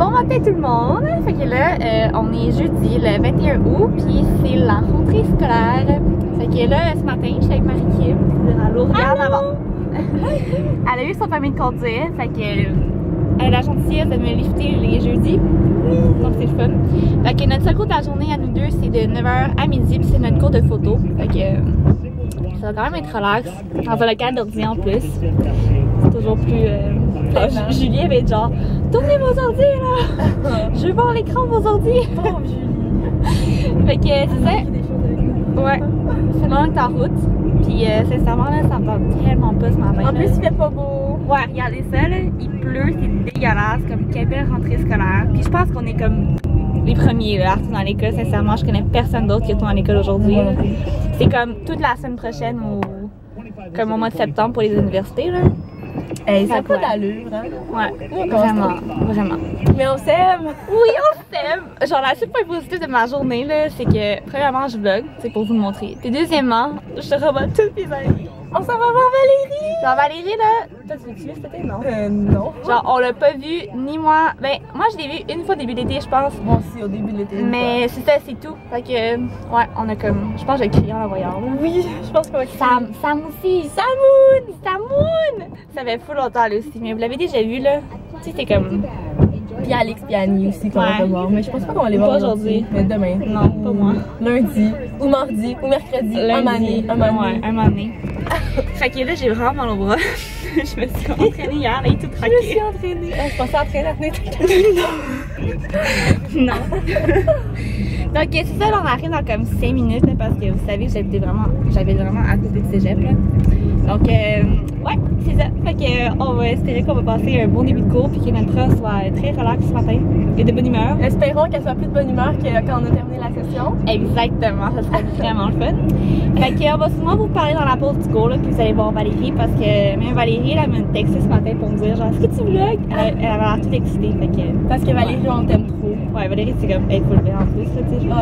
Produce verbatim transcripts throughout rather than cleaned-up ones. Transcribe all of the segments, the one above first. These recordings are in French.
Bon matin tout le monde! Fait que là, euh, on est jeudi le vingt et un août, puis c'est la rentrée scolaire. Fait que là, ce matin, je suis avec Marie-Kim, elle regarde avant. Elle a eu son permis de conduire, fait que elle a la gentillesse de me lifter les jeudis. Donc c'est le fun. Fait que notre seul cours de la journée à nous deux, c'est de neuf heures à midi, puis c'est notre cours de photo. Fait que ça va quand même être relax. Dans un local d'ordi en plus. C'est toujours plus. Euh... Ah, Julie avait être genre, tournez vos ordi là! Je veux voir l'écran de vos ordi! Pauvre Julie! Fait que c'est ça. Ouais. C'est vraiment que t'es en route. Puis euh, sincèrement là, ça me tente tellement pas ce matin. En plus, il fait pas beau. Ouais, regardez ça là, il pleut, c'est dégueulasse, comme quelle belle rentrée scolaire. Puis je pense qu'on est comme les premiers là, à retourner à l'école. Sincèrement, je connais personne d'autre qui retourne à l'école aujourd'hui. C'est comme toute la semaine prochaine ou comme au mois de septembre pour les universités là. Hey, ça n'a pas d'allure, hein? Ouais, oui, vraiment, vraiment. Mais on s'aime! Oui, on s'aime! Genre, la seule point positive de ma journée, là, c'est que, premièrement, je vlog, c'est pour vous le montrer. Puis, deuxièmement, je te revois toutes mes amis. On s'en va voir Valérie! Genre, Valérie, là, toi, tu l'as-tu vu cet été, non? Euh, non. Genre, on l'a pas vu, ni moi. Ben, moi, je l'ai vu une fois au début de l'été, je pense. Moi aussi, au début de l'été. Mais c'est ça, c'est tout. Fait que, ouais, on a comme. Je pense que j'ai crié en la voyant. Oui, je pense qu'on va crier. Sam, Sam aussi! Samoun! Samoun! Ça fait fou longtemps, là aussi. Mais vous l'avez déjà vu, là? Tu sais, c'est comme. Puis Alex et Annie aussi qu'on ouais. va voir. Mais je pense pas qu'on va les voir aujourd'hui. Mais demain. Non, pas moi. Lundi, ou mardi, ou mercredi. Lundi. Un mané. Un mané. Ouais, un mané. Fait que là, j'ai vraiment mal au bras. Je me suis entraînée hier, là, et tout craqué. Je me suis entraînée. Ah, je pensais entraîner à tenir. Non. Non. Donc, c'est ça, là, on arrive dans comme cinq minutes, là, parce que vous savez, j'habitais vraiment, j'avais vraiment à côté de cégep, là. Donc, euh, ouais, c'est ça. Fait que, euh, on va espérer qu'on va passer un bon début de cours puis que notre prof soit très relax ce matin et de bonne humeur. Espérons qu'elle soit plus de bonne humeur que quand on a terminé la session. Exactement, ça serait vraiment le fun. Fait que, on va souvent vous parler dans la pause du cours, là, puis vous allez voir Valérie parce que même Valérie, elle m'a texté ce matin pour me dire, genre, est-ce que tu vlogs? Elle, elle avait l'air toute excitée, fait que. Parce que Valérie, ouais. On t'aime trop. Ouais, Valérie, c'est comme, elle faut le faire en plus, là, tu sais.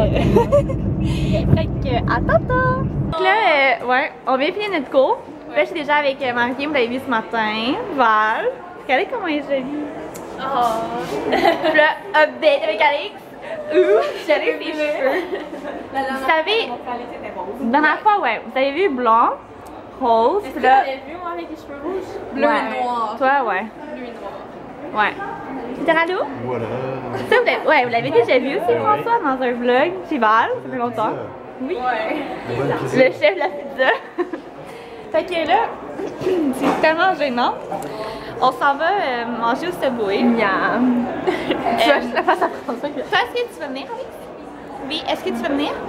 Oh, fait que, à tantôt! Donc là, euh, ouais, on vient finir notre cours. Là, je suis déjà avec euh, Marie, vous l'avez vu ce matin. Val. Regardez comment elle est jolie. Oh. Puis là, update avec Alex. Ouh, j'avais ses cheveux. Vous savez, la dernière fois, ouais, vous avez vu blanc, rose. Est-ce que là, vous avez vu moi avec les cheveux rouges? Bleu ouais. Et noir. Toi, ouais. Bleu et noir. Ouais. C'était Rado? Voilà. Ça, vous l'avez ouais, vous l'avez déjà vu aussi, ouais, François, ouais. Dans un vlog chez Val, ça fait longtemps. Oui. Ouais. Le chef de la pizza. Fait que là, c'est tellement gênant. On s'en va euh, manger au Subway. Miam! Tu vas juste la face à François. Toi, est-ce que tu veux venir, Alex? Oui, est-ce que tu veux venir?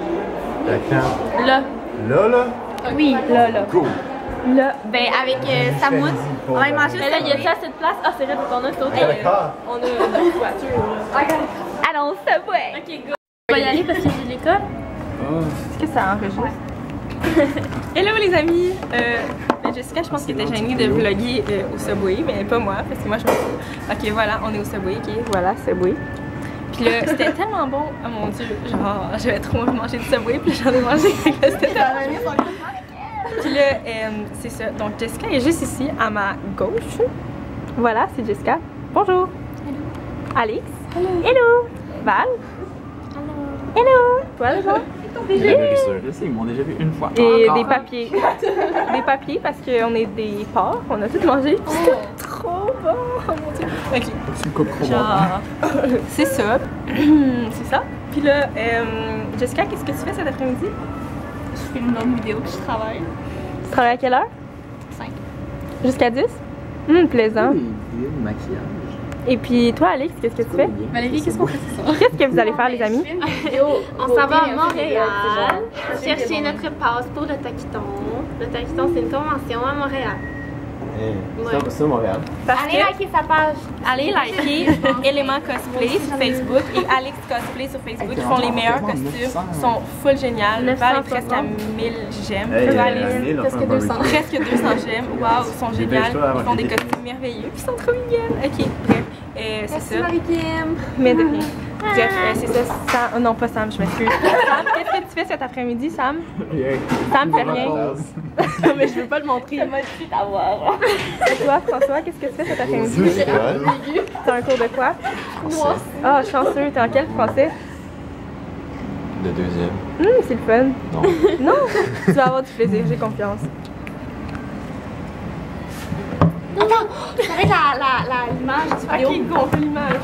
Quand? Là. Là, là? Oui, là, là. Cool. Là, ben avec euh, Samoun, on va aller manger au Subway. Là, il y a ça, cette place. Ah, c'est vrai, donc on a cette autre. On a une voiture. Allons au Subway. Ok, go. On va y aller parce que j'ai l'école. Est-ce que ça enregistre? Hello les amis! Euh, ben Jessica, je pense qu'elle était gênée de vlogger euh, au Subway, mais pas moi, parce que moi je me fous. Ok, voilà, on est au Subway, ok, voilà, Subway. Puis là, c'était tellement bon, oh mon dieu, genre, j'avais trop envie de manger du Subway, puis j'en ai mangé, c'était tellement bon. Puis là, euh, c'est ça, donc Jessica est juste ici, à ma gauche. Voilà, c'est Jessica. Bonjour! Hello! Alex! Hello! Hello! Val! Hello! Hello! Toi, le genre? Déjà vu ça, ils m'ont déjà vu une fois. Et encore. Des papiers. Des papiers parce qu'on est des porcs, on a tout mangé. Oh. C'était trop bon! Oh mon dieu! Ok. C'est une coupe trop bon. C'est ça. C'est ça. Puis là, euh, Jessica, qu'est-ce que tu fais cet après-midi? Je fais une autre vidéo que je travaille. Tu travailles à quelle heure? cinq. Jusqu'à dix? Hum, plaisant. Oui, le maquillage. Et puis toi, Alex, qu'est-ce que tu fais? Valérie, qu'est-ce qu'on fait ce soir? Qu'est-ce que vous allez faire, les amis? On s'en va à Montréal chercher notre passe pour le taquiton. Le taquiton, c'est une convention à Montréal. Hey, ouais. C'est ça, Montréal. Parce allez que, liker sa page. Allez liker Élément Cosplay sur Facebook et Alex Cosplay sur Facebook. Ils font les meilleurs costumes. Ils sont full génial. Val est presque à mille j'aime. Hey, presque deux cents. Presque deux cents j'aime. Waouh, ils sont géniaux. Ils font des costumes merveilleux. Ils sont trop mignons. Ok, bref. Euh, c'est ça. Marie-Kim. Mais de rien. Bref, euh, c'est ça. Sam... oh, non, pas Sam, je m'excuse. Sam, qu'est-ce que tu fais cet après-midi, Sam? Rien. Sam fait rien. Non, mais je veux pas le montrer. Ça va tout avoir. Et toi, François, qu'est-ce que tu fais cet après-midi? T'as un cours de quoi? Moi. Ah, oh, chanceux. T'es en quel français? De deuxième. Hum, c'est le fun. Non. Non? Tu vas avoir du plaisir, j'ai confiance. Attends, ça va être la, la, la, l'image du vidéo. Ok, go, on fait l'image.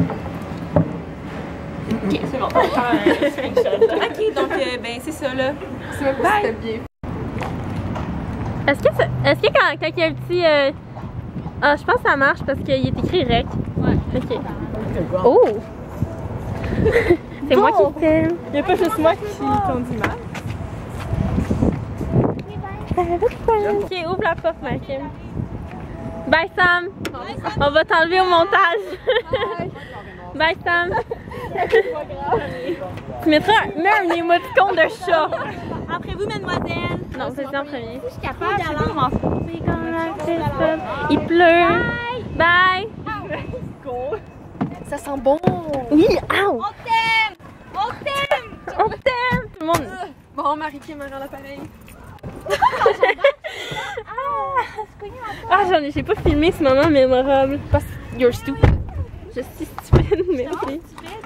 Ok, c'est bon. Ok, donc, euh, ben, c'est ça, là. C'est même pas si c'était bien. Est-ce que, ça- est-ce que quand, quand il y a un petit. euh, Ah, je pense que ça marche parce qu'il est écrit rec. Ouais. Ok. Oh! C'est moi qui filme. Il n'y a pas juste moi qui conduis mal. Ok, ouvre la porte, Marie-Kim. Bye, Sam. On va t'enlever au montage. Bye, Sam. Tu mettras mets un émoticône de chat. Après vous, mademoiselle. Non, c'est ça en premier. Je suis capable d'aller. Il pleut. Bye. Ça sent bon. Oui, ow. On t'aime! On t'aime! On t'aime. Tout le monde. Bon, Marie-Kim me rend l'appareil. Ah, j'en ai, j'ai pas filmé ce moment mémorable. Parce que you're stupid. Je suis stupide, merci.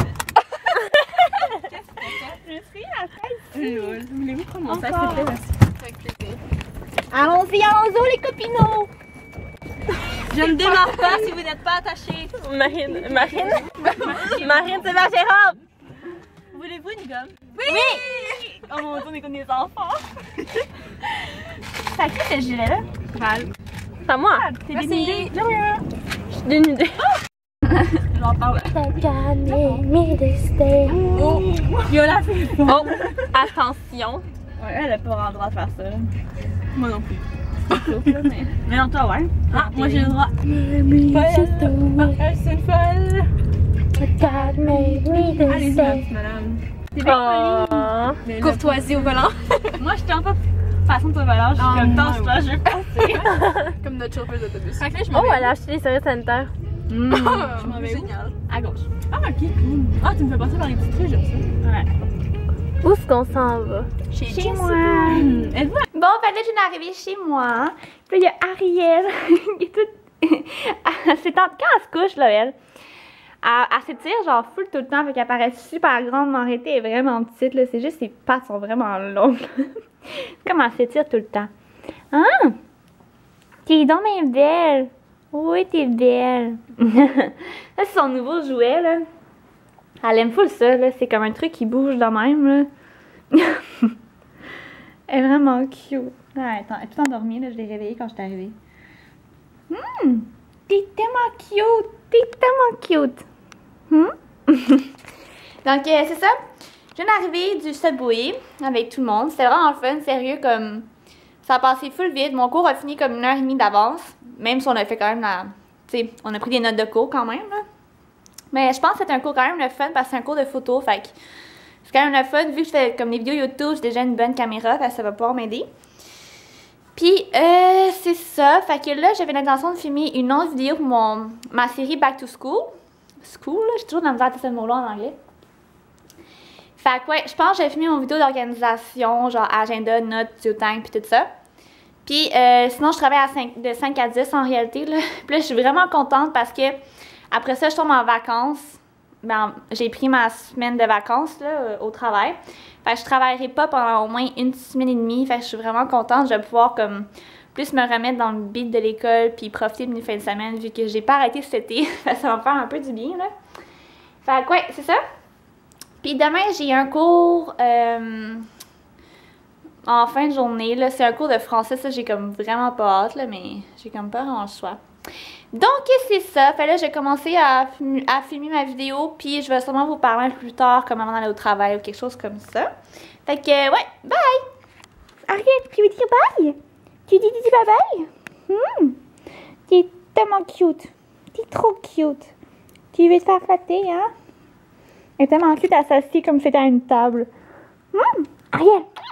Je suis à tête. Voulez-vous prendre mon sac, s'il te plaît? Allons-y, allons-y, les copinos! Je ne démarre pas si vous n'êtes pas attachés. Marine, Marine, Marine, c'est ma gérante. Voulez-vous une gomme? Oui! Oh mon dieu, on est comme des enfants. C'est à qui ce gilet-là? Val. C'est à moi. T'es dénudée? De rien. Je suis dénudée. J'en parle. Oh, Viola, c'est oh, attention. Ouais, elle a pas le droit de faire ça. Moi non plus. mais... mais non, toi, ouais. Ah, moi j'ai le droit. Elle, c'est une folle. Allez-y, ma petite madame. C'est bien Oh. poli. Courtoisie au volant. Moi, je tente pas façon de ton volant. Je suis comme dans ce là, je vais passer. Comme notre chauffeur d'autobus. Fait que là, je m'en Oh, vais. elle a acheté les serviettes sanitaires. Mmh. Je m'en vais où? Génial. À gauche. Ah, ok, cool. Ah, tu me fais passer par les petites rues, j'aime ça. Ouais. Où est-ce qu'on s'en va? Chez, Chez moi. moi. Êtes-vous? Bon, fait là, je viens d'arriver chez moi. Puis là, il y a Ariel qui est toute. C'est quand elle se couche, là, elle. Elle, elle s'étire, genre, full tout le temps. Fait qu'elle paraît super grande, mais en réalité, elle est vraiment petite, là. C'est juste ses pattes sont vraiment longues. Comme elle s'étire tout le temps. Ah! T'es donc bien belle. Oui, t'es belle. Ça, c'est son nouveau jouet, là. Elle aime full ça, là. C'est comme un truc qui bouge de même, là. Elle est vraiment cute. Ah, attends, elle est tout endormie, là. Je l'ai réveillée quand je suis arrivée. Hum! T'es tellement cute! T'es tellement cute! Hum? Donc, euh, c'est ça. Je viens d'arriver du Subway avec tout le monde. C'était vraiment fun, sérieux, comme... Ça a passé full vite. Mon cours a fini comme une heure et demie d'avance. Même si on a fait quand même la... Tu sais, on a pris des notes de cours quand même, là. Mais je pense que c'est un cours quand même le fun parce que c'est un cours de photo. Fait que c'est quand même le fun. Vu que je fais comme des vidéos YouTube, j'ai déjà une bonne caméra. Fait que ça va pouvoir m'aider. Puis, euh, c'est ça. Fait que là, j'avais l'intention de filmer une autre vidéo pour mon, ma série Back to School. School, là. J'ai toujours de la misère à dire ce mot-là en anglais. Fait que ouais, je pense que j'ai filmé mon vidéo d'organisation, genre agenda, notes, time, puis tout ça. Puis, euh, sinon, je travaille à cinq, de cinq à dix en réalité, là. Puis là, je suis vraiment contente parce que après ça, je tombe en vacances. Ben, j'ai pris ma semaine de vacances, là, au travail. Fait que je travaillerai pas pendant au moins une semaine et demie. Fait que je suis vraiment contente. Je vais pouvoir, comme, plus me remettre dans le beat de l'école puis profiter de mes fins de semaine vu que j'ai pas arrêté cet été. Ça va me faire un peu du bien, là. Fait que, ouais, c'est ça. Puis demain, j'ai un cours euh, en fin de journée, là. C'est un cours de français, ça, j'ai comme vraiment pas hâte, là, mais j'ai comme pas vraiment le choix. Donc, c'est ça. Fait là, j'ai commencé à, à filmer ma vidéo, puis je vais sûrement vous parler un peu plus tard comment aller au travail ou quelque chose comme ça. Fait que, ouais, bye! Arrête, tu veux dire bye? Tu dis, dis bye bye? Hmm. T'es tellement cute. T'es trop cute. Tu veux te faire flatter, hein? Elle est tellement cute, elle s'assied comme si c'était à une table. Hmm. Ariel!